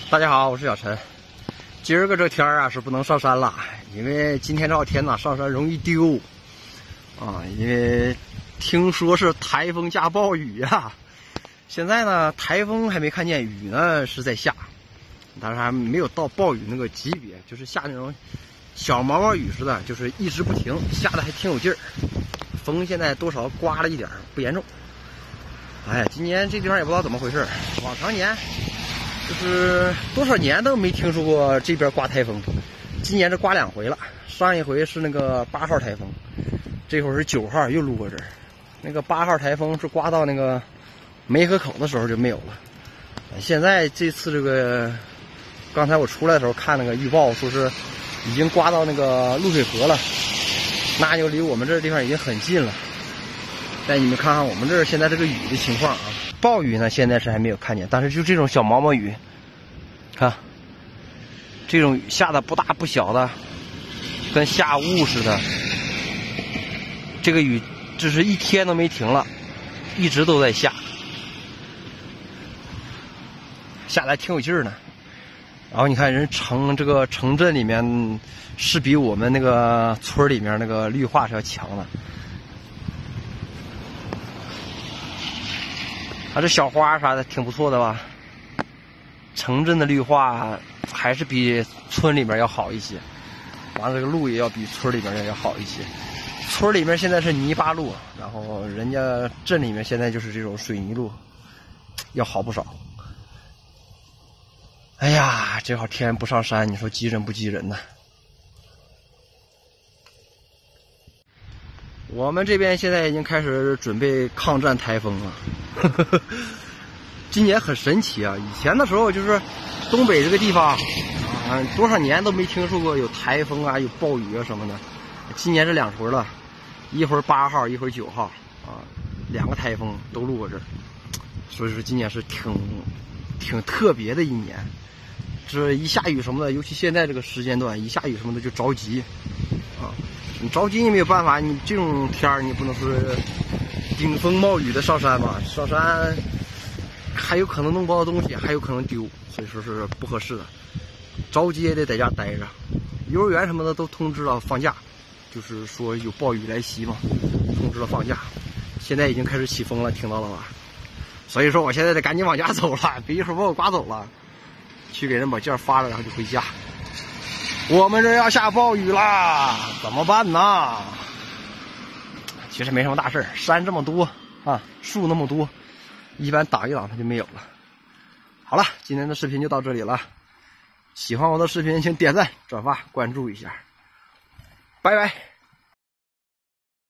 大家好，我是小陈。今儿个这天啊是不能上山了，因为今天这天呢上山容易丢啊，因为听说是台风加暴雨啊。现在呢台风还没看见，雨呢是在下，但是还没有到暴雨那个级别，就是下那种小毛毛雨似的，就是一直不停，下的还挺有劲儿。风现在多少刮了一点，不严重。哎，今年这地方也不知道怎么回事，往常年就是多少年都没听说过这边刮台风，今年这刮2回了。上一回是那个8号台风，这会儿是9号又路过这儿。那个8号台风是刮到那个梅河口的时候就没有了。现在这次这个，刚才我出来的时候看那个预报，说是已经刮到那个露水河了，那就离我们这地方已经很近了。但你们看看我们这儿现在这个雨的情况啊，暴雨呢现在是还没有看见，但是就这种小毛毛雨，看这种雨下的不大不小的，跟下雾似的。这个雨这是一天都没停了，一直都在下，下来挺有劲儿呢。然后你看人这个城镇里面是比我们那个村里面那个绿化是要强的。这小花啥的挺不错的吧？城镇的绿化还是比村里面要好一些，完了这个路也要比村里面要好一些。村里面现在是泥巴路，然后人家镇里面现在就是这种水泥路，要好不少。哎呀，这好天不上山，你说急人不急人呢？我们这边现在已经开始准备抗战台风了。今年很神奇啊！以前的时候就是东北这个地方啊，多少年都没听说过有台风啊、有暴雨啊什么的。今年这2回了，一会儿8号，一会儿9号啊，2个台风都路过这儿，所以说今年是挺特别的一年。这一下雨什么的，尤其现在这个时间段，一下雨什么的就着急啊。你着急也没有办法，你这种天儿你不能说顶风冒雨的上山吧？上山还有可能弄不到东西，还有可能丢，所以说是不合适的。着急也得在家待着，幼儿园什么的都通知了放假，就是说有暴雨来袭嘛，通知了放假。现在已经开始起风了，听到了吧？所以说我现在得赶紧往家走了，别一会儿把我刮走了，去给人把件发了，然后就回家。我们这要下暴雨啦，怎么办呢？其实没什么大事，山这么多啊，树那么多，一般挡一挡它就没有了。好了，今天的视频就到这里了。喜欢我的视频请点赞、转发、关注一下，拜拜。